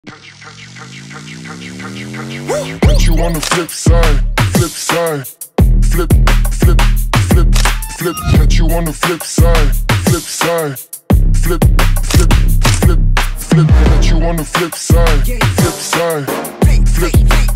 Catch you on the flip side, flip side, flip, flip, flip, flip. Catch you on the flip side, flip side, flip, flip, flip, flip. Catch you on the flip side, flip side, flip.